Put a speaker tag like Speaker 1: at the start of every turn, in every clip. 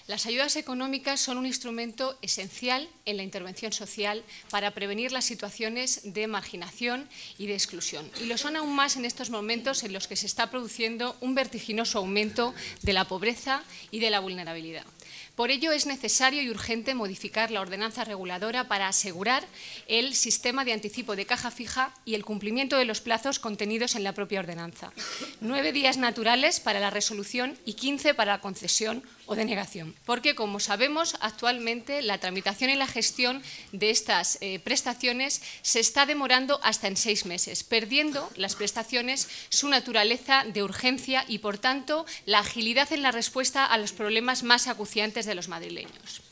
Speaker 1: Las ayudas económicas son un instrumento esencial en la intervención social para prevenir las situaciones de marginación y de exclusión. Y lo son aún más en estos momentos en los que se está produciendo un vertiginoso aumento de la pobreza y de la vulnerabilidad. Por ello, es necesario y urgente modificar la ordenanza reguladora para asegurar el sistema de anticipo de caja fija y el cumplimiento de los plazos contenidos en la propia ordenanza. 9 días naturales para la resolución y 15 para la concesión o denegación. Porque, como sabemos, actualmente la tramitación y la gestión de estas prestaciones se está demorando hasta en 6 meses, perdiendo las prestaciones su naturaleza de urgencia y, por tanto, la agilidad en la respuesta a los problemas más acuciantes de los madrileños.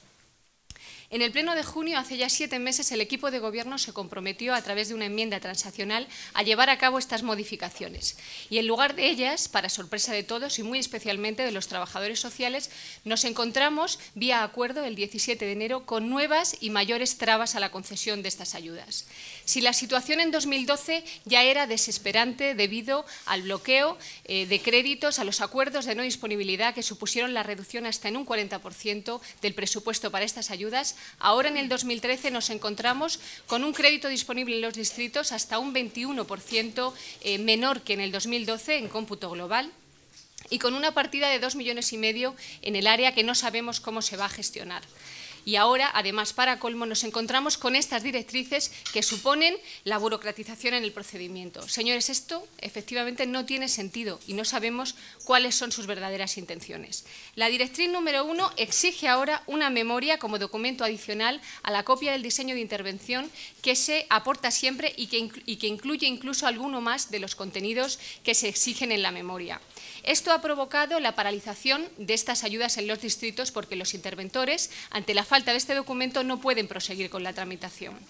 Speaker 1: En el Pleno de junio, hace ya 7 meses, el equipo de Gobierno se comprometió, a través de una enmienda transaccional, a llevar a cabo estas modificaciones. Y en lugar de ellas, para sorpresa de todos y muy especialmente de los trabajadores sociales, nos encontramos, vía acuerdo, el 17 de enero, con nuevas y mayores trabas a la concesión de estas ayudas. Si la situación en 2012 ya era desesperante debido al bloqueo de créditos, a los acuerdos de no disponibilidad que supusieron la reducción hasta en un 40% del presupuesto para estas ayudas, ahora, en el 2013, nos encontramos con un crédito disponible en los distritos hasta un 21% menor que en el 2012 en cómputo global y con una partida de 2,5 millones en el área que no sabemos cómo se va a gestionar. Y ahora, además, para colmo, nos encontramos con estas directrices que suponen la burocratización en el procedimiento. Señores, esto efectivamente no tiene sentido y no sabemos cuáles son sus verdaderas intenciones. La directriz número 1 exige ahora una memoria como documento adicional a la copia del diseño de intervención que se aporta siempre y que incluye incluso alguno más de los contenidos que se exigen en la memoria. Esto ha provocado la paralización de estas ayudas en los distritos porque los interventores, ante la falta de este documento, no pueden proseguir con la tramitación.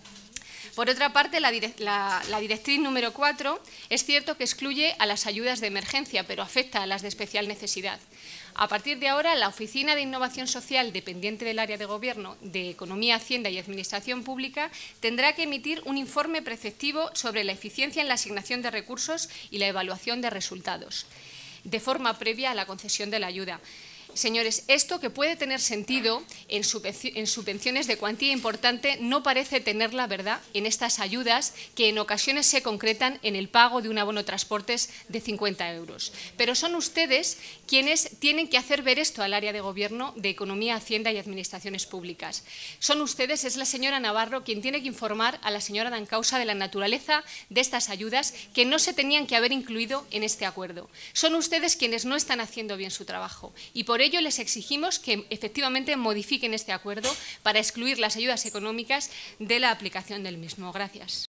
Speaker 1: Por otra parte, la directriz número 4 es cierto que excluye a las ayudas de emergencia, pero afecta a las de especial necesidad. A partir de ahora, la Oficina de Innovación Social, dependiente del área de Gobierno de Economía, Hacienda y Administración Pública, tendrá que emitir un informe preceptivo sobre la eficiencia en la asignación de recursos y la evaluación de resultados, de forma previa a la concesión de la ayuda. Señores, esto, que puede tener sentido en subvenciones de cuantía importante, no parece tener la verdad en estas ayudas que en ocasiones se concretan en el pago de un abono transportes de 50 euros. Pero son ustedes quienes tienen que hacer ver esto al área de Gobierno de Economía, Hacienda y Administraciones Públicas. Son ustedes, es la señora Navarro, quien tiene que informar a la señora Dancausa de la naturaleza de estas ayudas que no se tenían que haber incluido en este acuerdo. Son ustedes quienes no están haciendo bien su trabajo y por ello les exigimos que efectivamente modifiquen este acuerdo para excluir las ayudas económicas de la aplicación del mismo. Gracias.